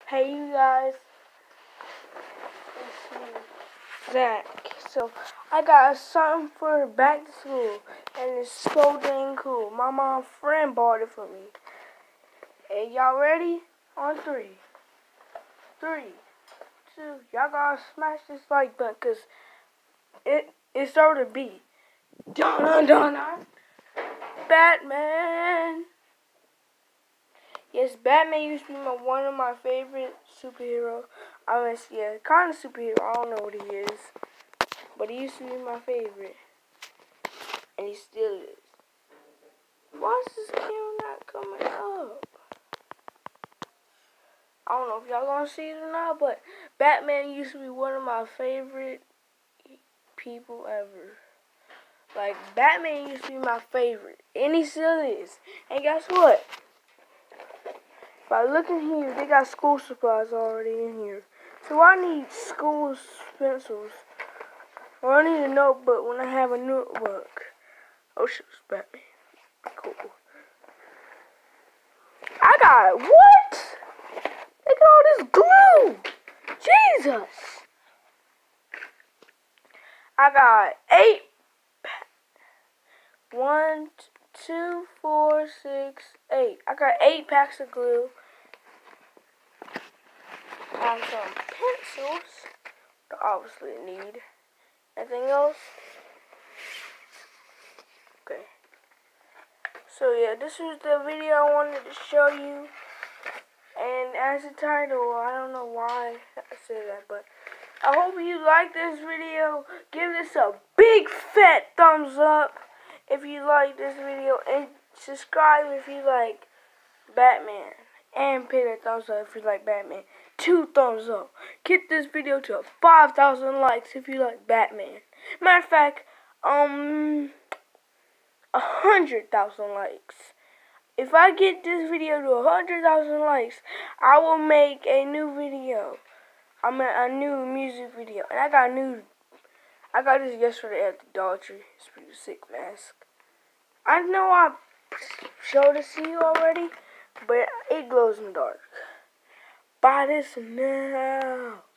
Hey you guys, it's me, Zach. So I got something for back to school, and it's so dang cool. My mom's friend bought it for me. Hey, y'all ready? On 3, 3, 2. Y'all gotta smash this like button, cause it started to beat. Dun dun dun dun. Batman. Yes, Batman used to be one of my favorite superheroes. Kind of superhero. I don't know what he is, but he used to be my favorite, and he still is. Why is this camera not coming up? I don't know if y'all gonna see it or not, but Batman used to be one of my favorite people ever. Like, Batman used to be my favorite, and he still is. And guess what? If I look in here, they got school supplies already in here. So I need school pencils. Or I need a notebook when I have a notebook. Oh, shit, it's Batman. Cool. I got what? Look at all this glue. Jesus. I got 8. 1, 2, 4, 6, 8. I got 8 packs of glue. I have some pencils that I obviously need. Anything else? Okay. So yeah, this was the video I wanted to show you. And as a title, I don't know why I said that, but I hope you like this video. Give this a big fat thumbs up if you like this video, and subscribe if you like Batman, and hit a thumbs up if you like Batman. 2 thumbs up. Get this video to 5,000 likes if you like Batman. Matter of fact, 100,000 likes. If I get this video to 100,000 likes, I will make a new video. A new music video. And I got this yesterday at the Dollar Tree. It's pretty sick mask. I know I showed it to you already, but it glows in the dark. Buy this now.